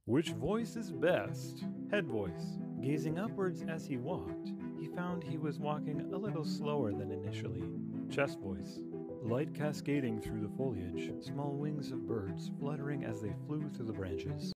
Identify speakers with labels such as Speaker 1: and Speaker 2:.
Speaker 1: Which voice is best? Head voice. Gazing upwards as he walked, he found he was walking a little slower than initially. Chest voice. Light cascading through the foliage, small wings of birds fluttering as they flew through the branches.